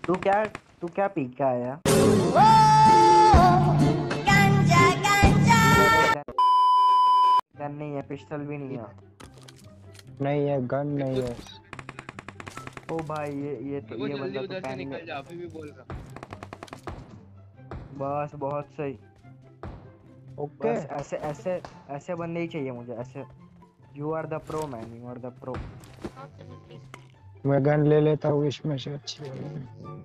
तू क्या तू क्या पी के आया? गांजा गांजा। तेरे पास गन नहीं है, पिस्टल भी नहीं है। नहीं है, गन नहीं है। ओ भाई वो ये जल्दी बंदा तो उधर से पहन ले। निकल जा, अभी भी बोल रहा। बस बहुत सही। ओके। बस ऐसे ऐसे ऐसे बंदे ही चाहिए मुझे ऐसे। You are the pro man, you are the pro. मैं गन ले लेता हूँ, इसमें से अच्छी वाली।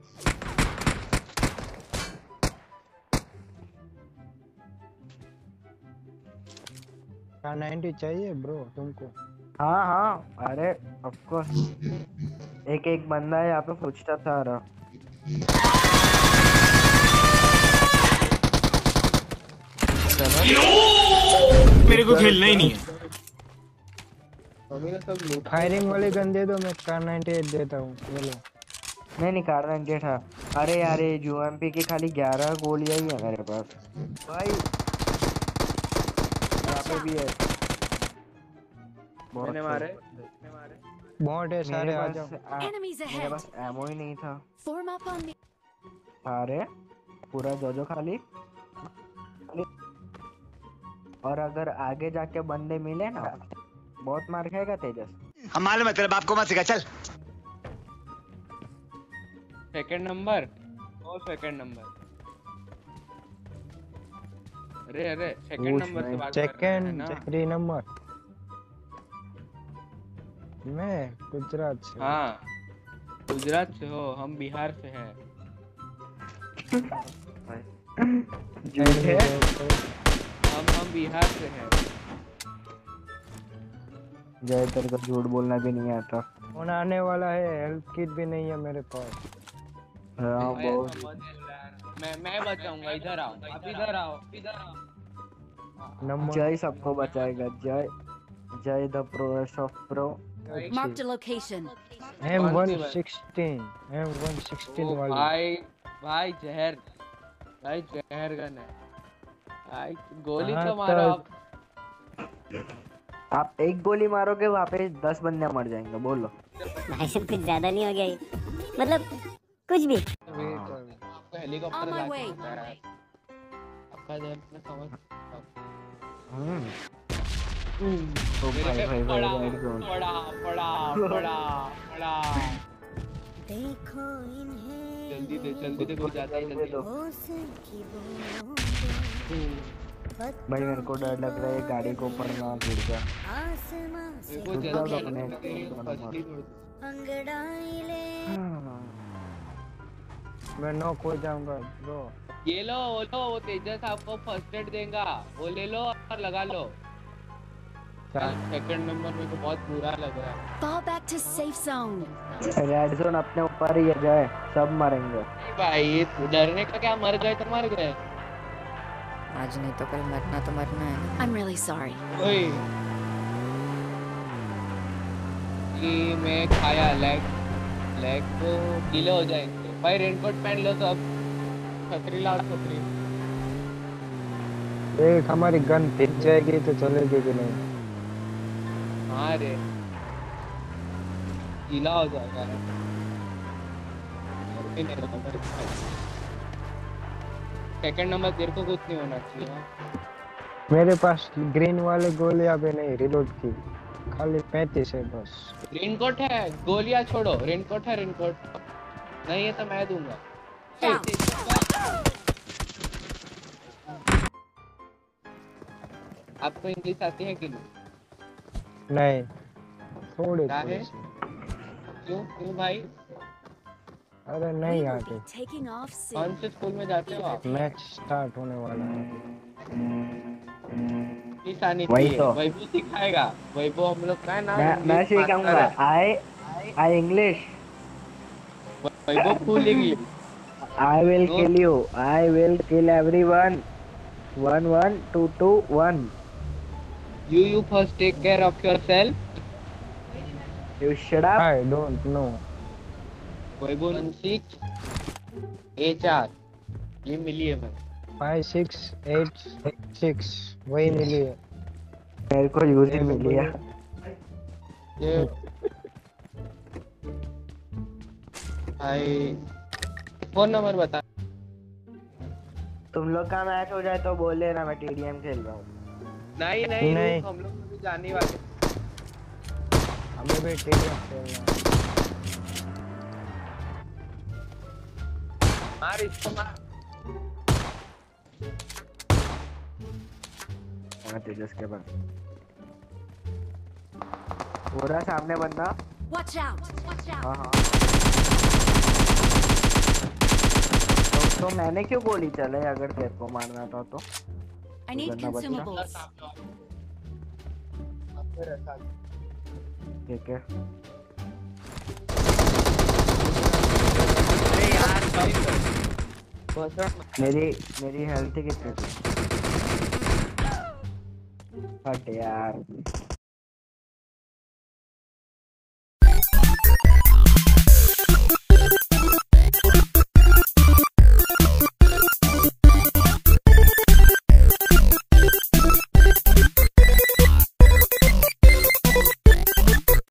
क्या 90 चाहिए ब्रो तुमको? हाँ हाँ, अरे ऑफ कोर्स। एक एक बंदा है यहाँ पे पूछता था आ रहा। मेरे को खेलना ही नहीं है। मम्मी ने सब लूट फायरिंग वाली गन दे दो, मैं कार 98 देता हूँ, बोलो। नहीं कारण था। अरे यार ये यूएमपी की खाली 11 गोलियां ही है मेरे पास भाई। यहाँ पे भी है। बहुत मैंने सही। मारे। बहुत है सारे, आ जाओ। Enemies मेरे ahead. पास एमो ही नहीं था। Form up on me. अरे पूरा जो खाली। और अगर आगे जाके बंदे मिले ना, बहुत मार खाएगा तेजस। हम मालूम है तेरे बाप को मत सिखा, चल। सेकंड नंबर और सेकंड नंबर। अरे सेकंड नंबर से बात कर रहे हैं ना। Second 3 number. मैं गुजरात से। हाँ, गुजरात से हो, हम बिहार से हैं। झूठ है। हम बिहार से हैं। जय तेरे को झूठ बोलना भी नहीं आता। फोन आने वाला है, हेल्प किट भी नहीं है मेरे पास। हाँ भाई, बहुत। ऐसा मत बोल यार। मैं बचाऊंगा, इधर आओ, आप इधर आओ, इधर आओ। नंबर जय सबको बचाएगा। जय जय the pros of pro. Marked a location. M116 M116 ओ वाली। भाई जहर गन है भाई। गोली हाँ, तो मारो आप। आप एक गोली मारोगे वहाँ पे 10 बंदे मर जाएंगे। बोलो भाई सब कुछ ज्यादा नहीं हो गया ये? मतलब कुछ भी। आपको हेलीकॉप्टर On my लाके way. बता रहा है। आपका दर्द मैं समझ सकता हूँ। तो मेरे पे भाई पड़ा रेड जोन। पड़ा। देखो इन्हें जल्दी दे कोई जाता है जल्दी। दो। की बूंदें, भाई मेरे को डर लग रहा है गाड़ी को ऊपर ना गिर जाए। आसमां से मेरे को रुक जल्दी जाओ जाना अपने है, तेरी दोनों फसली तोड़ दूँ। अंगड़ाई ले। मैं नॉक हो जाऊंगा ब्रो। ये लो वो तेजस आपको फर्स्ट एड देगा, वो ले लो और लगा लो। सेकंड नंबर मेरे को बहुत बुरा लग रहा है। Fall back to safe zone. Red zone अपने ऊपर ही है जाए, सब मरेंगे। भाई ये डरने का क्या, मर गए तो मर गए। आज नहीं तो कल मरना तो मरना है ना। I'm really sorry. ओए कि मैं खाया लेग को गीले हो जाएंगे। भाई रेनकोट पहन लो सब। छतरी लाओ छतरी। एक हमारी गन भीग जाएगी तो चलेगी कि नहीं? हाँ रे, गीला हो जाएगा। सेकंड नंबर तेरे को कुछ नहीं होना चाहिए। मेरे पास ग्रीन वाले गोलियां भी नहीं रिलोड की, खाली 35 है बस। रेनकोट है, गोलियां छोड़ो। रेनकोट है, रेनकोट नहीं है तो मैं दूंगा। आपको इंग्लिश आती है कि नहीं? नहीं, थोड़ी क्या थोड़ी है? सी। क्यों भाई? अरे We नहीं will आगे। be taking off कौन soon. से स्कूल में जाते हो आप? मैच स्टार्ट होने वाला है। फीस आनी वही चाहिए। तो। वैभव सिखाएगा। वैभव हम लोग का है ना, मैं इंग्लिश सीखाऊंगा। मास्टर है। I English. Vaibhav full English. I will kill you. I will kill everyone. 1 1 2 2 1. You first take care of yourself. You shut up. I don't know. Vaibhav 6 A4 ये मिली है मैं। 5 6 8 6 वही मिली है। मेरे को यूज ही मिल गया। ये भाई फोन नंबर बता। तुम लोग का मैच हो जाए तो बोल लेना, मैं टीडीएम खेल रहा हूँ। नहीं नहीं, नहीं। रुक, हम लोग अभी जाने वाले। हमें भी टीडीएम खेलना है। मार इसको मार। हाँ तेजस के पास पूरा सामने बंदा। Watch out! Watch out! हाँ हाँ। तो मैंने क्यों गोली चले, अगर तेरे को मारना था तो। I need गन्ना बच रहा। consumables. ठीक है। अरे यार भाई, मेरी हेल्थ कितनी थी? हट यार।